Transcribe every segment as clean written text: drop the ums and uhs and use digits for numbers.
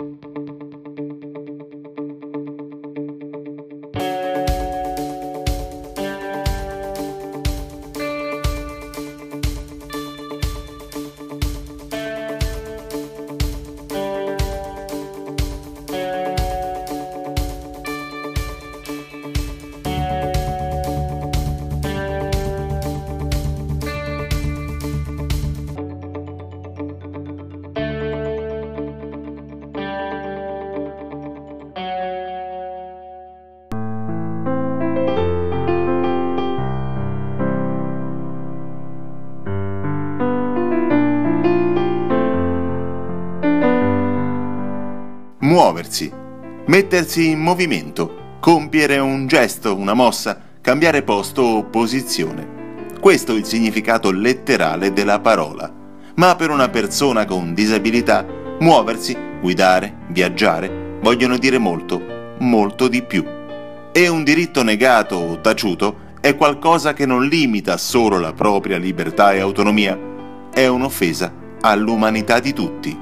Muoversi, mettersi in movimento, compiere un gesto, una mossa, cambiare posto o posizione. Questo è il significato letterale della parola. Ma per una persona con disabilità, muoversi, guidare, viaggiare, vogliono dire molto, molto di più. E un diritto negato o taciuto è qualcosa che non limita solo la propria libertà e autonomia, è un'offesa all'umanità di tutti.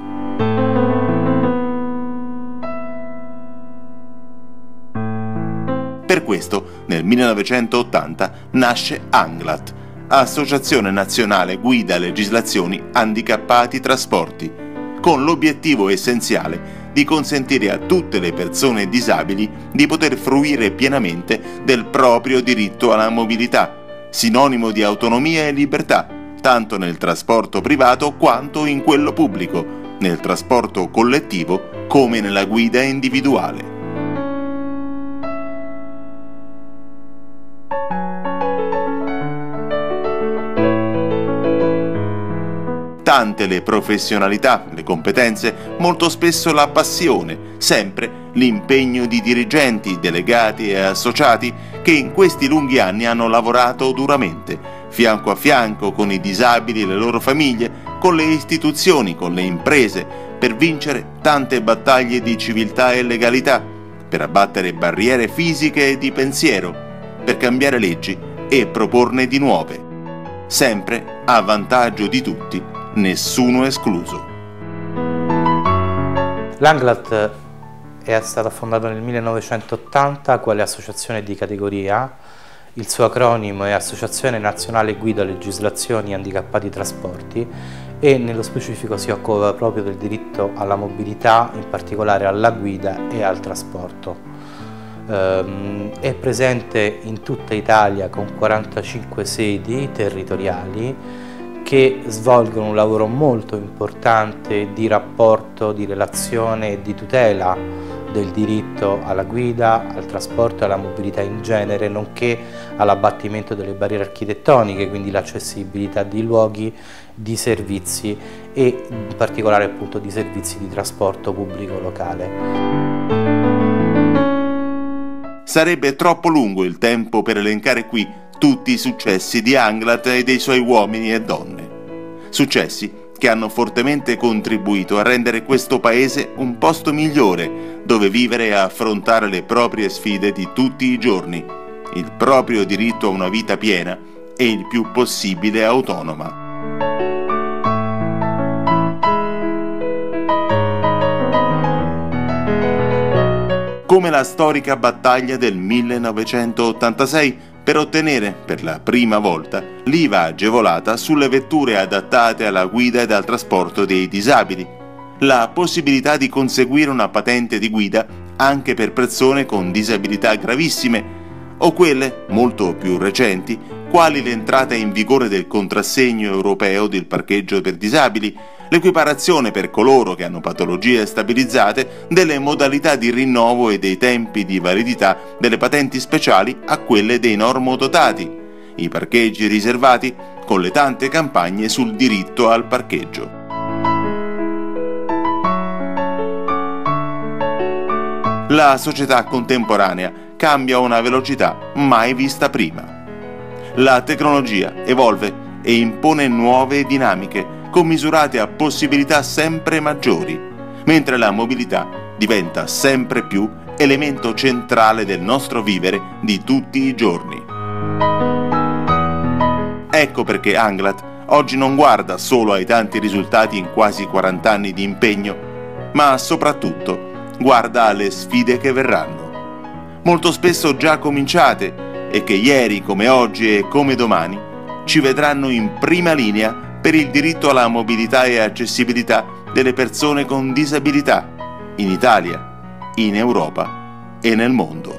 Per questo, nel 1980 nasce ANGLAT, Associazione Nazionale Guida Legislazioni Handicappati Trasporti, con l'obiettivo essenziale di consentire a tutte le persone disabili di poter fruire pienamente del proprio diritto alla mobilità, sinonimo di autonomia e libertà, tanto nel trasporto privato quanto in quello pubblico, nel trasporto collettivo come nella guida individuale. Tante le professionalità, le competenze, molto spesso la passione, sempre l'impegno di dirigenti, delegati e associati che in questi lunghi anni hanno lavorato duramente, fianco a fianco con i disabili e le loro famiglie, con le istituzioni, con le imprese, per vincere tante battaglie di civiltà e legalità, per abbattere barriere fisiche e di pensiero, per cambiare leggi e proporne di nuove, sempre a vantaggio di tutti, nessuno escluso. L'ANGLAT è stata fondata nel 1980 quale associazione di categoria. Il suo acronimo è Associazione Nazionale Guida Legislazioni Handicappati Trasporti e nello specifico si occupa proprio del diritto alla mobilità, in particolare alla guida e al trasporto. È presente in tutta Italia con 45 sedi territoriali che svolgono un lavoro molto importante di rapporto, di relazione e di tutela del diritto alla guida, al trasporto e alla mobilità in genere, nonché all'abbattimento delle barriere architettoniche, quindi l'accessibilità di luoghi, di servizi e in particolare appunto di servizi di trasporto pubblico locale. Sarebbe troppo lungo il tempo per elencare qui tutti i successi di ANGLAT e dei suoi uomini e donne. Successi che hanno fortemente contribuito a rendere questo paese un posto migliore dove vivere e affrontare le proprie sfide di tutti i giorni, il proprio diritto a una vita piena e il più possibile autonoma. Come la storica battaglia del 1986 per ottenere, per la prima volta, l'IVA agevolata sulle vetture adattate alla guida ed al trasporto dei disabili, la possibilità di conseguire una patente di guida anche per persone con disabilità gravissime, o quelle, molto più recenti, quali l'entrata in vigore del contrassegno europeo del parcheggio per disabili, l'equiparazione per coloro che hanno patologie stabilizzate delle modalità di rinnovo e dei tempi di validità delle patenti speciali a quelle dei normodotati, i parcheggi riservati con le tante campagne sul diritto al parcheggio. La società contemporanea cambia a una velocità mai vista prima. La tecnologia evolve e impone nuove dinamiche commisurate a possibilità sempre maggiori, mentre la mobilità diventa sempre più elemento centrale del nostro vivere di tutti i giorni. Ecco perché ANGLAT oggi non guarda solo ai tanti risultati in quasi 40 anni di impegno, ma soprattutto guarda alle sfide che verranno, molto spesso già cominciate e che ieri come oggi e come domani ci vedranno in prima linea per il diritto alla mobilità e accessibilità delle persone con disabilità in Italia, in Europa e nel mondo.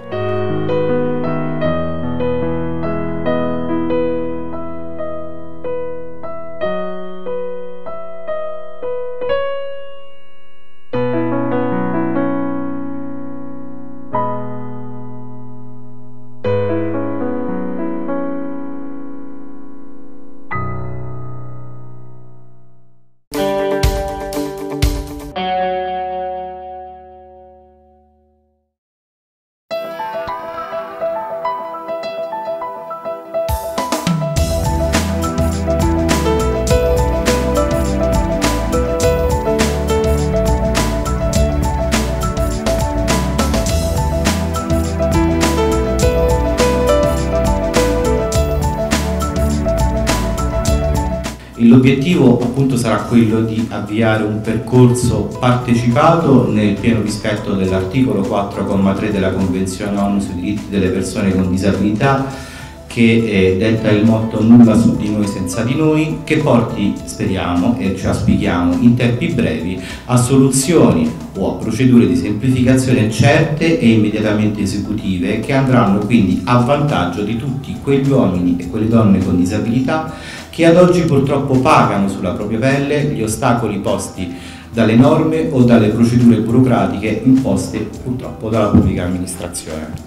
L'obiettivo appunto sarà quello di avviare un percorso partecipato nel pieno rispetto dell'articolo 4,3 della Convenzione ONU sui diritti delle persone con disabilità, che detta il motto "nulla su di noi senza di noi", che porti, speriamo e ci auspichiamo in tempi brevi, a soluzioni o a procedure di semplificazione certe e immediatamente esecutive, che andranno quindi a vantaggio di tutti quegli uomini e quelle donne con disabilità che ad oggi purtroppo pagano sulla propria pelle gli ostacoli posti dalle norme o dalle procedure burocratiche imposte purtroppo dalla pubblica amministrazione.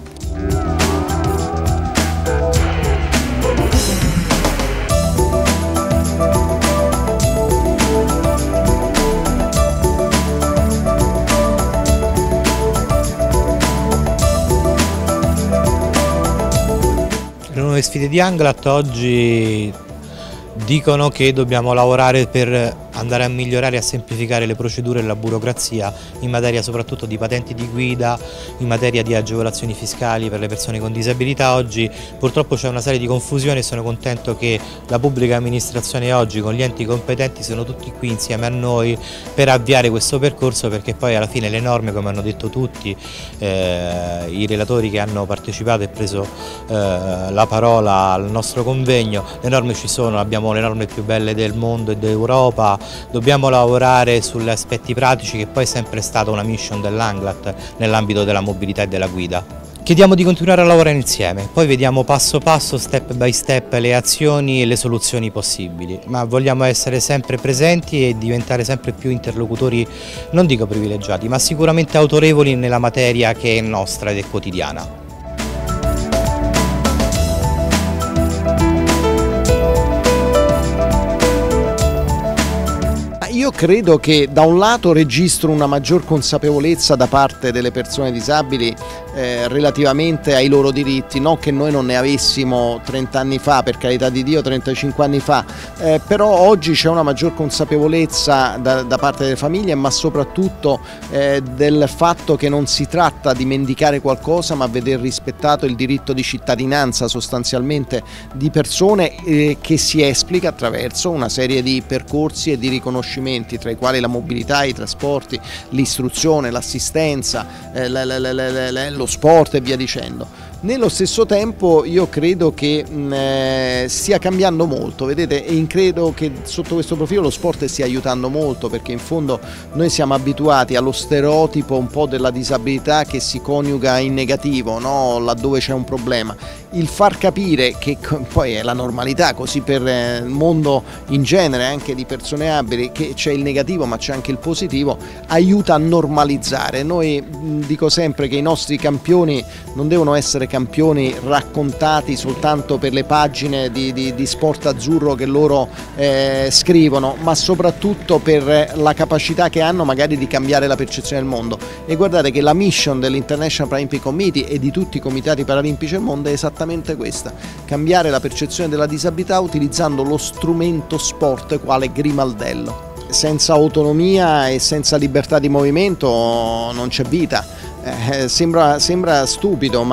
Le nuove sfide di Anglat oggi dicono che dobbiamo lavorare per andare a migliorare e a semplificare le procedure e la burocrazia in materia soprattutto di patenti di guida, in materia di agevolazioni fiscali per le persone con disabilità. Oggi purtroppo c'è una serie di confusioni e sono contento che la pubblica amministrazione oggi con gli enti competenti sono tutti qui insieme a noi per avviare questo percorso, perché poi alla fine le norme, come hanno detto tutti i relatori che hanno partecipato e preso la parola al nostro convegno, le norme ci sono, abbiamo le norme più belle del mondo e d'Europa. Dobbiamo lavorare sugli aspetti pratici, che poi è sempre stata una mission dell'Anglat nell'ambito della mobilità e della guida. Chiediamo di continuare a lavorare insieme, poi vediamo passo passo, step by step, le azioni e le soluzioni possibili, ma vogliamo essere sempre presenti e diventare sempre più interlocutori, non dico privilegiati, ma sicuramente autorevoli nella materia che è nostra ed è quotidiana. Io credo che da un lato registro una maggior consapevolezza da parte delle persone disabili relativamente ai loro diritti, non che noi non ne avessimo 30 anni fa, per carità di Dio, 35 anni fa, però oggi c'è una maggior consapevolezza da parte delle famiglie, ma soprattutto del fatto che non si tratta di mendicare qualcosa, ma vedere rispettato il diritto di cittadinanza sostanzialmente di persone che si esplica attraverso una serie di percorsi e di riconoscimenti, tra i quali la mobilità, i trasporti, l'istruzione, l'assistenza, lo sport e via dicendo. Nello stesso tempo io credo che stia cambiando molto, vedete, e credo che sotto questo profilo lo sport stia aiutando molto, perché in fondo noi siamo abituati allo stereotipo un po' della disabilità che si coniuga in negativo, no? Laddove c'è un problema. Il far capire che poi è la normalità, così per il mondo in genere, anche di persone abili, che c'è il negativo ma c'è anche il positivo, aiuta a normalizzare. Noi dico sempre che i nostri campioni non devono essere campioni raccontati soltanto per le pagine di Sport Azzurro che loro scrivono, ma soprattutto per la capacità che hanno magari di cambiare la percezione del mondo. E guardate che la mission dell'International Paralympic Committee e di tutti i comitati paralimpici del mondo è esattamente questa: cambiare la percezione della disabilità utilizzando lo strumento sport quale grimaldello. Senza autonomia e senza libertà di movimento non c'è vita. Sembra stupido, ma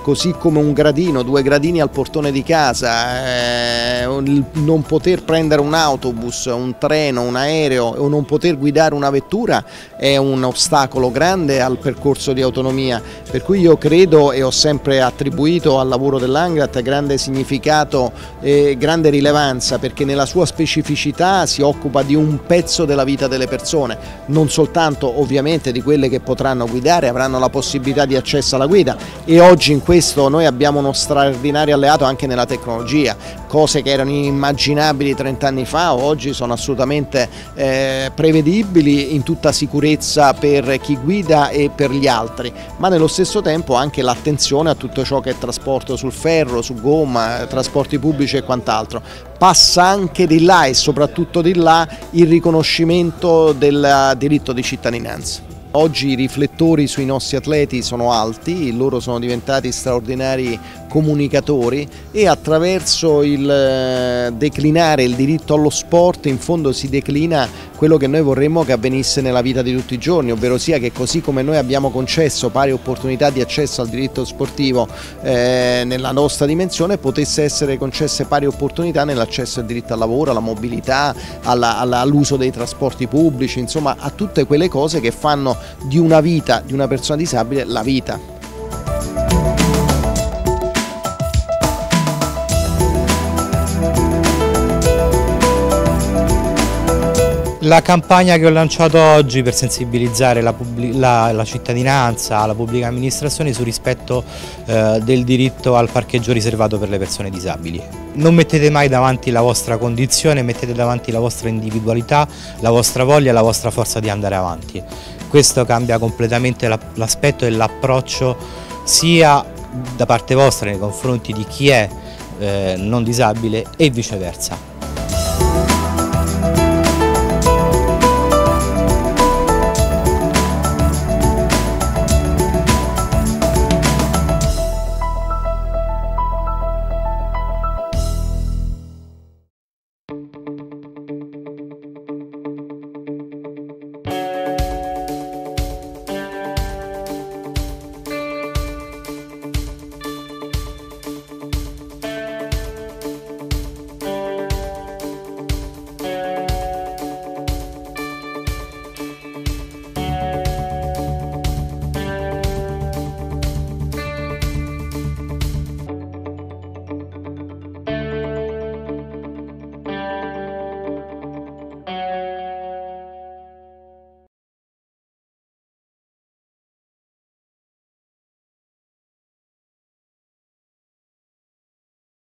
così come un gradino, 2 gradini al portone di casa, non poter prendere un autobus, un treno, un aereo o non poter guidare una vettura è un ostacolo grande al percorso di autonomia, per cui io credo e ho sempre attribuito al lavoro dell'Angrat grande significato e grande rilevanza, perché nella sua specificità si occupa di un pezzo della vita delle persone, non soltanto ovviamente di quelle che potranno guidare, avranno la possibilità di accesso alla guida, e oggi in questo noi abbiamo uno straordinario alleato anche nella tecnologia, cose che erano inimmaginabili 30 anni fa oggi sono assolutamente prevedibili, in tutta sicurezza per chi guida e per gli altri, ma nello stesso tempo anche l'attenzione a tutto ciò che è trasporto sul ferro, su gomma, trasporti pubblici e quant'altro. Passa anche di là e soprattutto di là il riconoscimento del diritto di cittadinanza. Oggi i riflettori sui nostri atleti sono alti, loro sono diventati straordinari comunicatori e attraverso il declinare il diritto allo sport in fondo si declina quello che noi vorremmo che avvenisse nella vita di tutti i giorni, ovvero sia che così come noi abbiamo concesso pari opportunità di accesso al diritto sportivo nella nostra dimensione, potesse essere concesse pari opportunità nell'accesso al diritto al lavoro, alla mobilità, all'uso dei trasporti pubblici, insomma a tutte quelle cose che fanno di una vita di una persona disabile la vita. La campagna che ho lanciato oggi per sensibilizzare la cittadinanza, la pubblica amministrazione sul rispetto del diritto al parcheggio riservato per le persone disabili. Non mettete mai davanti la vostra condizione, mettete davanti la vostra individualità, la vostra voglia e la vostra forza di andare avanti. Questo cambia completamente l'aspetto e l'approccio sia da parte vostra nei confronti di chi è non disabile e viceversa.